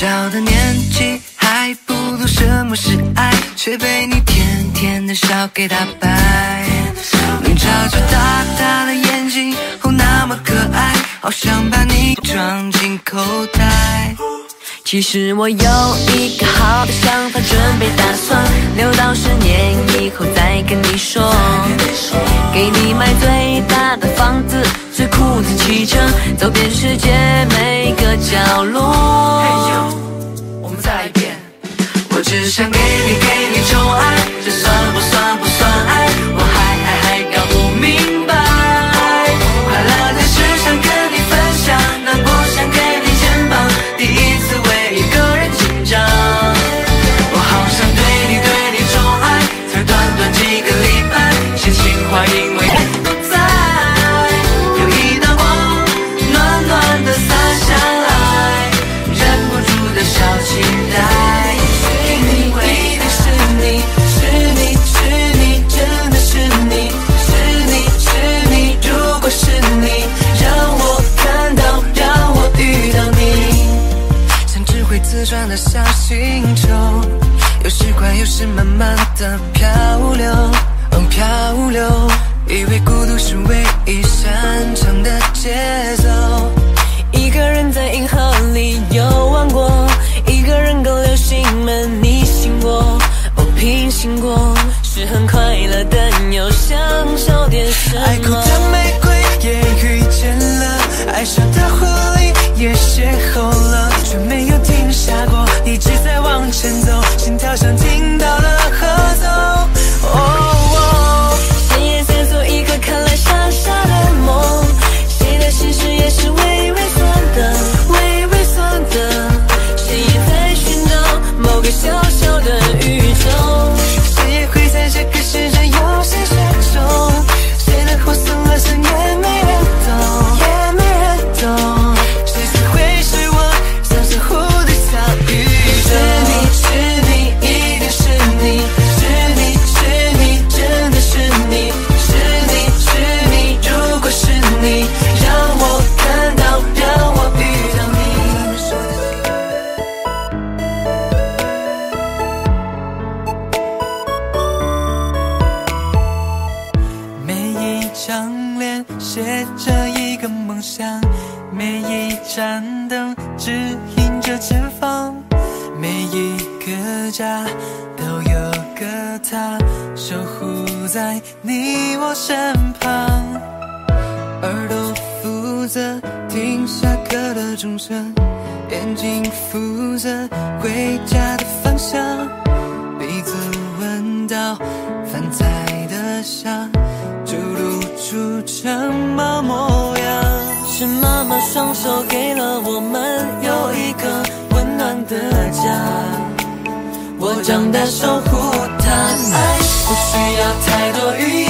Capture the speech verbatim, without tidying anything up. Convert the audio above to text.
小的年纪还不懂什么是爱，却被你甜甜的笑给打败。能眨着大大的眼睛，哦那么可爱，好想把你装进口袋。 其实我有一个好的想法，准备打算留到十年以后再跟你说。给你买最大的房子，最酷的汽车，走遍世界每个角落。 我们再来一遍。我只想给你给你宠爱，这算不算不算爱？我还还还搞不明白。快乐的事想跟你分享，难过想给你肩膀，第一次为一个人紧张。我好想对你对你宠爱，才短短几个礼拜，写情话因为你不在，有一道光暖暖的洒下来，忍不住的小期待。自转的小星球，有时快有时慢慢的漂流，嗯漂流。以为孤独是唯一擅长的节奏。 一个人在银河里游玩过，一个人跟流星们逆行过，哦平行过，是很快乐但又想少点什么。 爱哭的玫瑰也遇见了，爱笑的狐狸也邂逅了，却没有停下过，一直在往前走，心跳像听到了合奏。哦哦， 深夜闪烁一个看来傻傻的梦，谁的心事也是微微酸的，微微酸的，谁也在寻找某个小小的宇宙， 谁也会在这个世界有些雪中，谁的苦涩了声也没人懂，也没人懂，谁才会是我像是蝴蝶小宇宙。是你是你一定是你，是你是你真的是你，是你是你如果是你，让我看到让我遇到你。每一张脸写着一个梦想，每一盏灯指引着前方，每一个家都有个他守护在你我身旁。耳朵负责听下课的钟声，眼睛负责回家的方向，鼻子闻到饭菜的香，就露出什么模样。 是妈妈双手给了我们有一个温暖的家，我长大守护它，爱不需要太多语言。